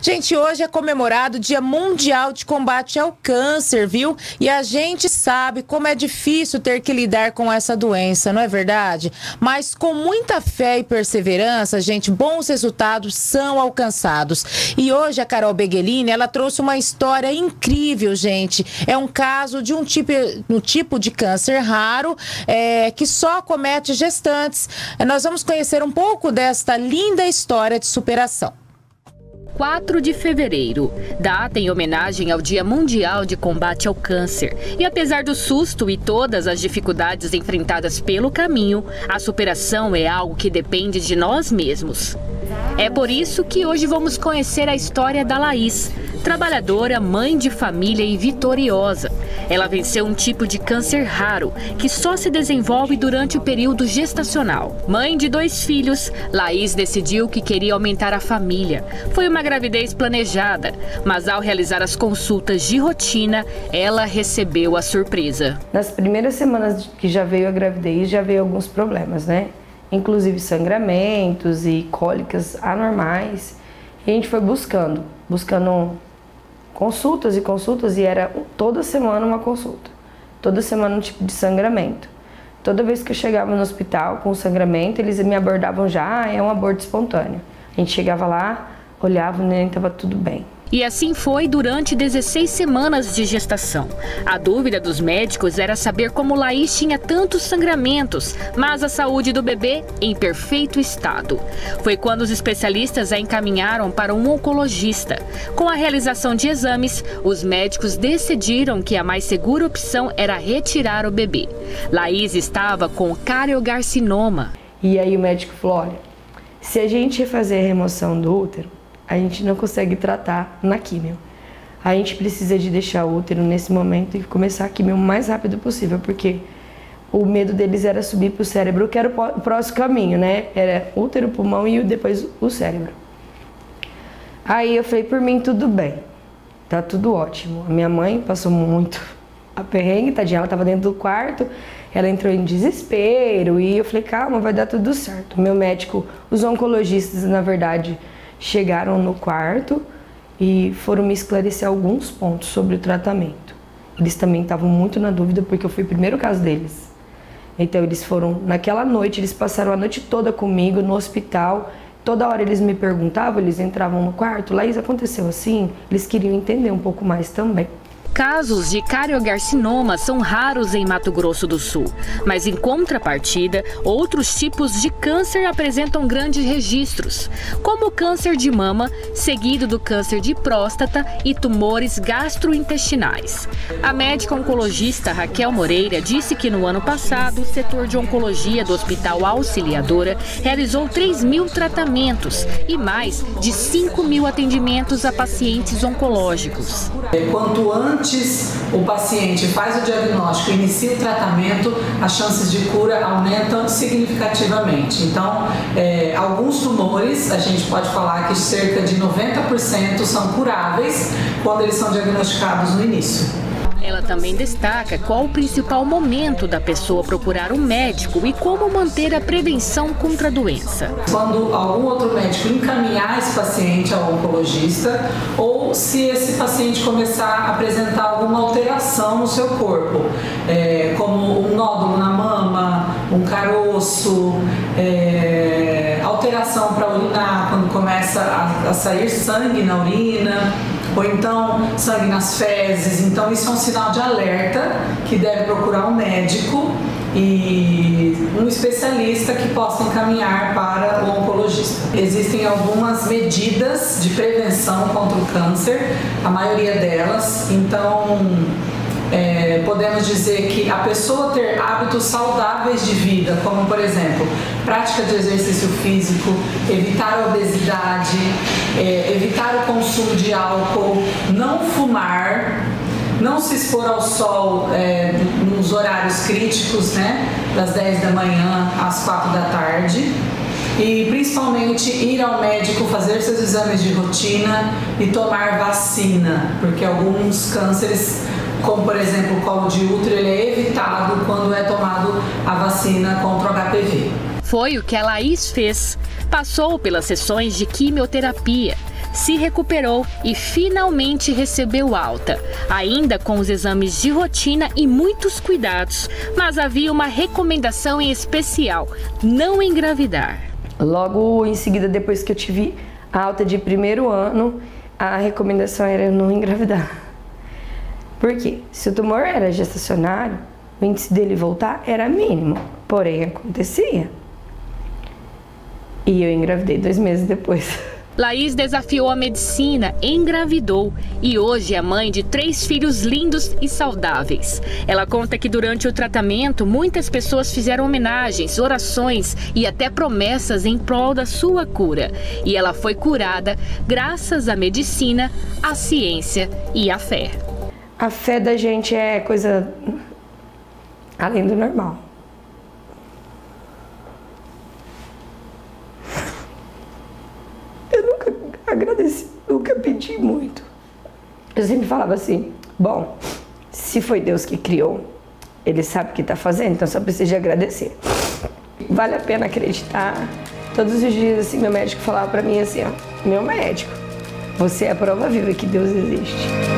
Gente, hoje é comemorado o Dia Mundial de Combate ao Câncer, viu? E a gente sabe como é difícil ter que lidar com essa doença, não é verdade? Mas com muita fé e perseverança, gente, bons resultados são alcançados. E hoje a Carol Beghelini, ela trouxe uma história incrível, gente. É um caso de um tipo de câncer raro, que só acomete gestantes. Nós vamos conhecer um pouco desta linda história de superação. 4 de fevereiro, data em homenagem ao Dia Mundial de Combate ao Câncer. E apesar do susto e todas as dificuldades enfrentadas pelo caminho, a superação é algo que depende de nós mesmos. É por isso que hoje vamos conhecer a história da Laís, trabalhadora, mãe de família e vitoriosa. Ela venceu um tipo de câncer raro, que só se desenvolve durante o período gestacional. Mãe de 2 filhos, Laís decidiu que queria aumentar a família. Foi uma gravidez planejada, mas ao realizar as consultas de rotina, ela recebeu a surpresa. Nas primeiras semanas que já veio a gravidez, já veio alguns problemas, né? Inclusive sangramentos e cólicas anormais. E a gente foi buscando consultas e era toda semana uma consulta, toda semana um tipo de sangramento. Toda vez que eu chegava no hospital com sangramento, eles me abordavam já, é um aborto espontâneo. A gente chegava lá, olhava, o neném estava tudo bem. E assim foi durante 16 semanas de gestação. A dúvida dos médicos era saber como Laís tinha tantos sangramentos, mas a saúde do bebê em perfeito estado. Foi quando os especialistas a encaminharam para um oncologista. Com a realização de exames, os médicos decidiram que a mais segura opção era retirar o bebê. Laís estava com cariocarcinoma. E aí o médico falou, olha, se a gente fazer a remoção do útero, a gente não consegue tratar na químio. A gente precisa de deixar o útero nesse momento e começar a químio o mais rápido possível, porque o medo deles era subir para o cérebro, que era o próximo caminho, né? Era útero, pulmão e depois o cérebro. Aí eu falei, por mim tudo bem, tá tudo ótimo. A minha mãe passou muito a perrengue, tadinha, ela estava dentro do quarto, ela entrou em desespero e eu falei, calma, vai dar tudo certo. Meu médico, os oncologistas, na verdade, chegaram no quarto e foram me esclarecer alguns pontos sobre o tratamento. Eles também estavam muito na dúvida porque eu fui o primeiro caso deles. Então eles foram, naquela noite, eles passaram a noite toda comigo no hospital. Toda hora eles me perguntavam, eles entravam no quarto, Laís, aconteceu assim? Eles queriam entender um pouco mais também. Casos de cariocarcinoma são raros em Mato Grosso do Sul, mas em contrapartida, outros tipos de câncer apresentam grandes registros, como o câncer de mama, seguido do câncer de próstata e tumores gastrointestinais. A médica oncologista Raquel Moreira disse que no ano passado, o setor de oncologia do Hospital Auxiliadora realizou 3.000 tratamentos e mais de 5.000 atendimentos a pacientes oncológicos. Quanto antes o paciente faz o diagnóstico e inicia o tratamento, as chances de cura aumentam significativamente. Então, alguns tumores, a gente pode falar que cerca de 90% são curáveis quando eles são diagnosticados no início. Ela também destaca qual o principal momento da pessoa procurar um médico e como manter a prevenção contra a doença. Quando algum outro médico encaminhar esse paciente ao oncologista ou se esse paciente começar a apresentar alguma alteração no seu corpo, como um nódulo na mama, um caroço, alteração para urinar, quando começa a sair sangue na urina, ou então sangue nas fezes. Então isso é um sinal de alerta que deve procurar um médico e um especialista que possa encaminhar para o oncologista. Existem algumas medidas de prevenção contra o câncer, a maioria delas, então podemos dizer que a pessoa ter hábitos saudáveis de vida, como por exemplo, prática de exercício físico, evitar a obesidade, evitar o consumo de álcool, não fumar, não se expor ao sol nos horários críticos, né, das 10 da manhã às 4 da tarde. E principalmente ir ao médico, fazer seus exames de rotina e tomar vacina, porque alguns cânceres, como por exemplo o colo de útero, ele é evitado quando é tomado a vacina contra o HPV. Foi o que a Laís fez. Passou pelas sessões de quimioterapia. se recuperou e finalmente recebeu alta, ainda com os exames de rotina e muitos cuidados, mas havia uma recomendação em especial: não engravidar. Logo em seguida, depois que eu tive a alta de primeiro ano, a recomendação era eu não engravidar. Por quê? Se o tumor era gestacionário, o índice dele voltar era mínimo, porém acontecia. E eu engravidei 2 meses depois. Laís desafiou a medicina, engravidou e hoje é mãe de 3 filhos lindos e saudáveis. Ela conta que durante o tratamento muitas pessoas fizeram homenagens, orações e até promessas em prol da sua cura. E ela foi curada graças à medicina, à ciência e à fé. A fé da gente é coisa além do normal. Eu nunca agradeci, nunca pedi muito. Eu sempre falava assim: bom, se foi Deus que criou, Ele sabe o que está fazendo, então só precisa de agradecer. Vale a pena acreditar. Todos os dias, assim, meu médico falava para mim assim: ó, meu médico, você é a prova viva que Deus existe.